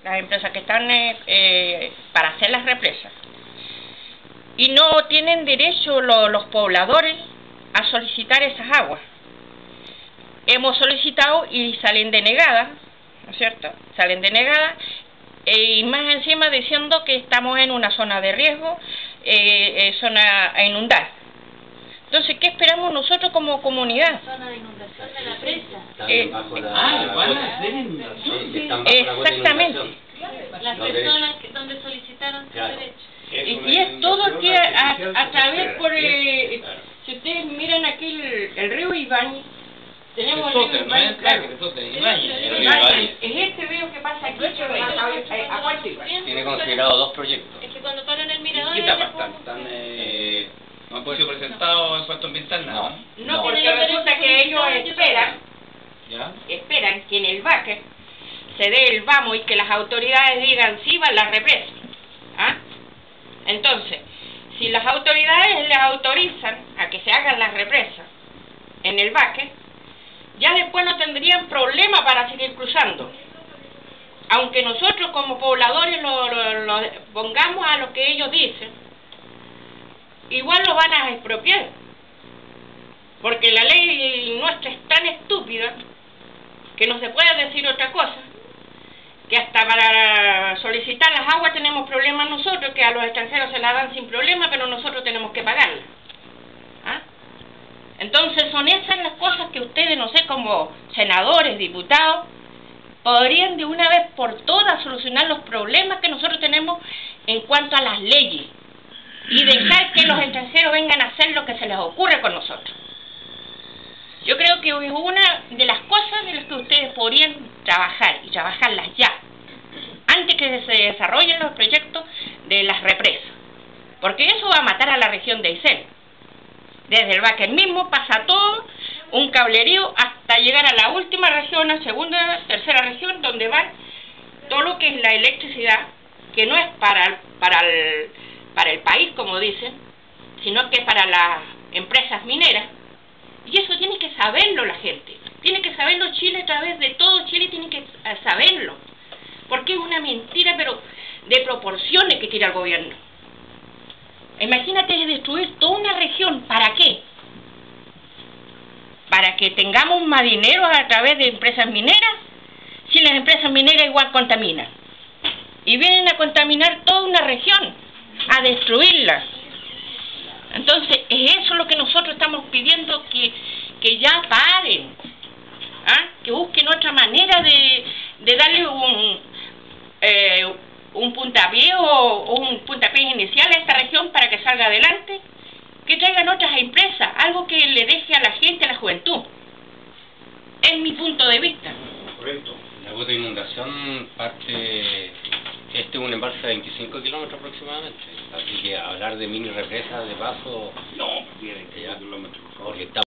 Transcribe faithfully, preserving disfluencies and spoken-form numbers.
las empresas que están eh, eh, para hacer las represas. Y no tienen derecho lo, los pobladores a solicitar esas aguas. Hemos solicitado y salen denegadas, ¿no es cierto? Salen denegadas eh, y más encima diciendo que estamos en una zona de riesgo, eh, eh, zona a inundar. Entonces, ¿qué esperamos nosotros como comunidad? Zona de inundación de la presa. Eh, ah, van a hacer inundación. Exactamente. Las personas que, donde solicitaron claro. su derecho. Y, y es todo aquí a, a, a través por eh, claro. Si ustedes miran aquí el, el río Ibáñez, tenemos el río Ibáñez, claro. Es este río que pasa aquí, que va a, a Puerto Ibáñez. Tiene considerado dos proyectos. Es que cuando paran el mirador... ¿Qué etapa están? ¿Están eh, no han podido presentado en cuanto ambiental nada? No, no, porque resulta que ellos esperan, ¿ya? esperan que en el Baque se dé el vamos y que las autoridades digan sí van las represas. ¿Ah? Entonces, si las autoridades les autorizan a que se hagan las represas en el Baque, ya después no tendrían problema para seguir cruzando. Aunque nosotros como pobladores lo, lo, lo pongamos a lo que ellos dicen, igual lo van a expropiar. Porque la ley nuestra es tan estúpida que no se puede decir otra cosa. Que hasta para solicitar las aguas tenemos problemas nosotros, que a los extranjeros se las dan sin problema, pero nosotros tenemos que pagarlas. ¿Ah? Entonces son esas las cosas que ustedes, no sé, como senadores, diputados, podrían de una vez por todas solucionar los problemas que nosotros tenemos en cuanto a las leyes y dejar que los extranjeros vengan a hacer lo que se les ocurre con nosotros. Yo creo que es una de las cosas de las que ustedes podrían trabajar, y trabajarlas ya, antes que se desarrollen los proyectos de las represas. Porque eso va a matar a la región de Aysén. Desde el Baque mismo pasa todo, un cablerío, hasta llegar a la última región, a segunda, tercera región, donde va todo lo que es la electricidad, que no es para, para, el, para el país, como dicen, sino que es para las empresas mineras. Y eso tiene que saberlo la gente, tiene que saberlo Chile, a través de todo Chile tiene que saberlo, porque es una mentira, pero de proporciones que tira el gobierno. Imagínate destruir toda una región, ¿para qué? Para que tengamos más dinero a través de empresas mineras, si las empresas mineras igual contaminan. Y vienen a contaminar toda una región, a destruirla. Entonces, es eso lo que nosotros estamos pidiendo, que, que ya paren, ¿ah? Que busquen otra manera de, de darle un, eh, un puntapié o, o un puntapié inicial a esta región para que salga adelante, que traigan otras empresas, algo que le deje a la gente, a la juventud. Es mi punto de vista. Correcto. La gota de inundación parte... Este es un embalse de veinticinco kilómetros aproximadamente, así que hablar de mini represas de paso... No, tiene que ya kilómetros. Porque está